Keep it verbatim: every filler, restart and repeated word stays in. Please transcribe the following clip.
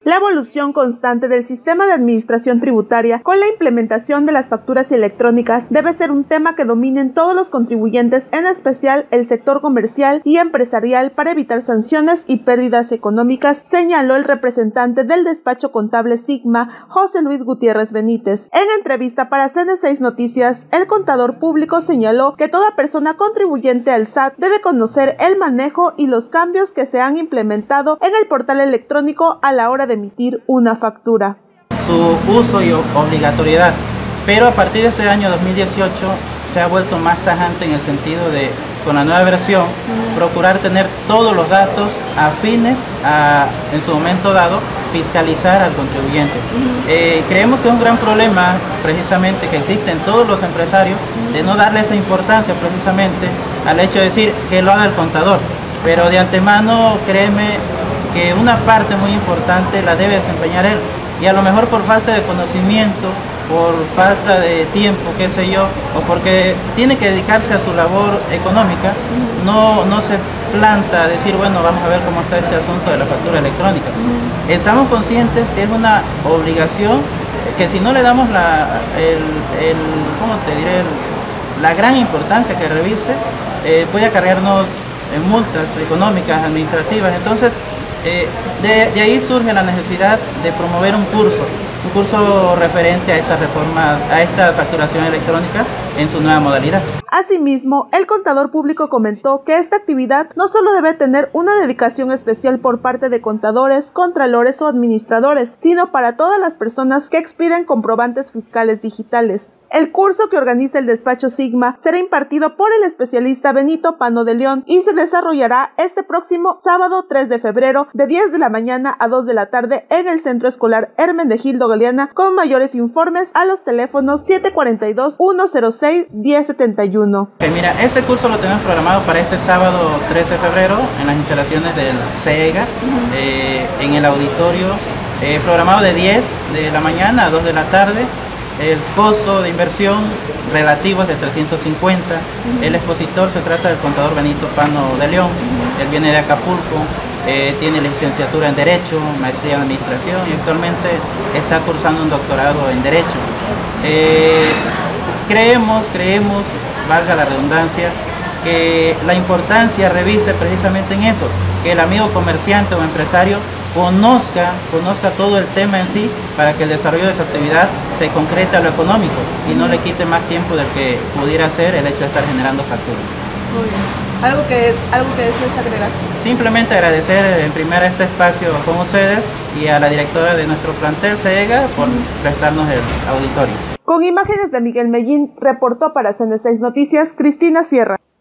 La evolución constante del sistema de administración tributaria con la implementación de las facturas electrónicas debe ser un tema que dominen todos los contribuyentes, en especial el sector comercial y empresarial, para evitar sanciones y pérdidas económicas, señaló el representante del despacho contable Sigma, José Luis Gutiérrez Benítez. En entrevista para C N seis Noticias, el contador público señaló que toda persona contribuyente al S A T debe conocer el manejo y los cambios que se han implementado en el portal electrónico a la hora de emitir una factura. Su uso y obligatoriedad, pero a partir de este año dos mil dieciocho se ha vuelto más tajante en el sentido de, con la nueva versión, uh-huh. procurar tener todos los datos afines a, en su momento dado, fiscalizar al contribuyente. Uh-huh. eh, creemos que es un gran problema precisamente que existe en todos los empresarios uh-huh. de no darle esa importancia precisamente al hecho de decir que lo haga el contador, pero de antemano créeme que una parte muy importante la debe desempeñar él, y a lo mejor por falta de conocimiento, por falta de tiempo, qué sé yo, o porque tiene que dedicarse a su labor económica, no, no se planta a decir, bueno, vamos a ver cómo está este asunto de la factura electrónica. Estamos conscientes que es una obligación, que si no le damos la, el, el, ¿cómo te diré? El, la gran importancia que revise, eh, puede acarrearnos en multas económicas, administrativas. Entonces, Eh, de, de ahí surge la necesidad de promover un curso, un curso referente a esa reforma, a esta facturación electrónica en su nueva modalidad. Asimismo, el contador público comentó que esta actividad no solo debe tener una dedicación especial por parte de contadores, contralores o administradores, sino para todas las personas que expiden comprobantes fiscales digitales. El curso, que organiza el despacho Sigma, será impartido por el especialista Benito Pano de León y se desarrollará este próximo sábado tres de febrero de diez de la mañana a dos de la tarde en el Centro Escolar Hermenegildo Galeana. Con mayores informes a los teléfonos siete cuatro dos, uno cero seis, uno cero siete uno. Okay, mira, este curso lo tenemos programado para este sábado tres de febrero en las instalaciones del SEGA, uh-huh. eh, en el auditorio, eh, programado de diez de la mañana a dos de la tarde. El costo de inversión relativo es de trescientos cincuenta. Uh-huh. El expositor se trata del contador Benito Pano de León. Uh-huh. Él viene de Acapulco, eh, tiene licenciatura en Derecho, maestría en Administración y actualmente está cursando un doctorado en Derecho. Eh, creemos, creemos, valga la redundancia, que la importancia revise precisamente en eso, que el amigo comerciante o empresario conozca, conozca todo el tema en sí, para que el desarrollo de su actividad se concrete a lo económico y no le quite más tiempo del que pudiera ser el hecho de estar generando facturas. Muy bien. ¿Algo que, algo que desees agregar? Simplemente agradecer en primera este espacio con ustedes y a la directora de nuestro plantel SEGA por prestarnos el auditorio. Con imágenes de Miguel Mellín, reportó para C N seis Noticias Cristina Sierra.